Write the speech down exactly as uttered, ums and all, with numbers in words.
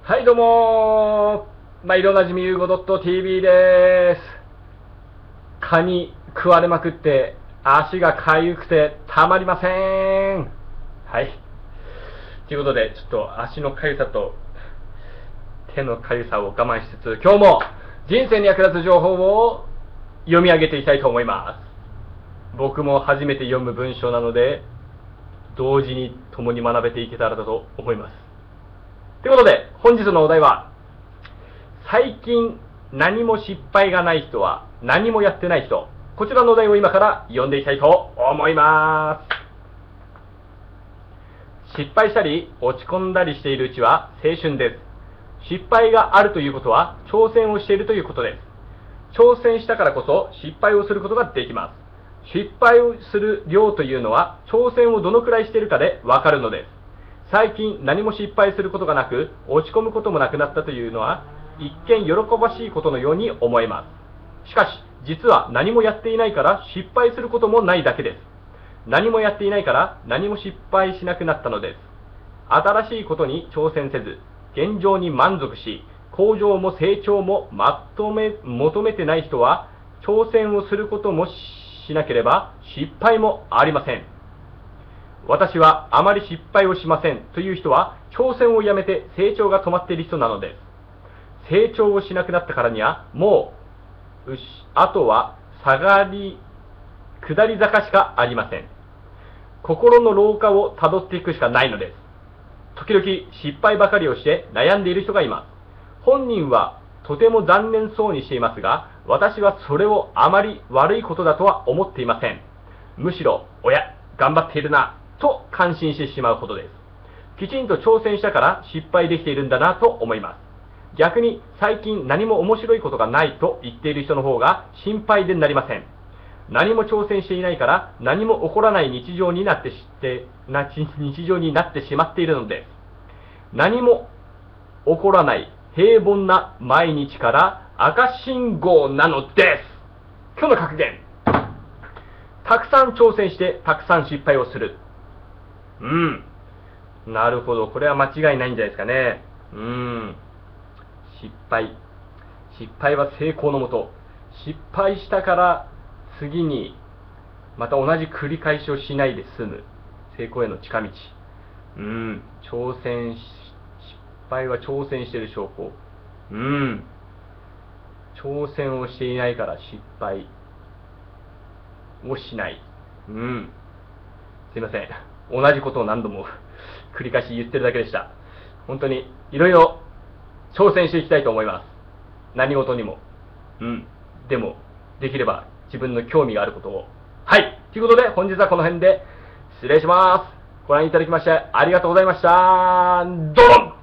はいどうもー、毎度おなじみゆうご .tv でーす。蚊に食われまくって足がかゆくてたまりません。はい。ということで、ちょっと足のかゆさと手のかゆさを我慢しつつ、今日も人生に役立つ情報を読み上げていきたいと思います。僕も初めて読む文章なので、同時に共に学べていけたらと思います。ということで、本日のお題は、最近何も失敗がない人は何もやってない人。こちらのお題を今から読んでいきたいと思います。失敗したり落ち込んだりしているうちは青春です。失敗があるということは挑戦をしているということです。挑戦したからこそ失敗をすることができます。失敗をする量というのは挑戦をどのくらいしているかでわかるのです。最近何も失敗することがなく落ち込むこともなくなったというのは一見喜ばしいことのように思えます。しかし実は何もやっていないから失敗することもないだけです。何もやっていないから何も失敗しなくなったのです。新しいことに挑戦せず現状に満足し向上も成長もまとめ求めてない人は挑戦をすることもしなければ失敗もありません。私はあまり失敗をしませんという人は挑戦をやめて成長が止まっている人なのです。成長をしなくなったからにはもう、うしあとは下がり下り坂しかありません。心の老化をたどっていくしかないのです。時々失敗ばかりをして悩んでいる人がいます。本人はとても残念そうにしていますが、私はそれをあまり悪いことだとは思っていません。むしろ、おや、頑張っているなと感心してしまうほどです。きちんと挑戦したから失敗できているんだなと思います。逆に最近何も面白いことがないと言っている人の方が心配でなりません。何も挑戦していないから何も起こらない日常になってしてな日常になってしまっているのです。何も起こらない平凡な毎日から赤信号なのです。今日の格言。たくさん挑戦してたくさん失敗をする。うん。なるほど。これは間違いないんじゃないですかね。うん。失敗。失敗は成功のもと。失敗したから次にまた同じ繰り返しをしないで済む。成功への近道。うん。挑戦し、失敗は挑戦している証拠。うん。挑戦をしていないから失敗をしない。うん。すいません。同じことを何度も繰り返し言ってるだけでした。本当にいろいろ挑戦していきたいと思います。何事にも。うん。でも、できれば自分の興味があることを。はい。ということで、本日はこの辺で失礼します。ご覧いただきましてありがとうございました。ドロン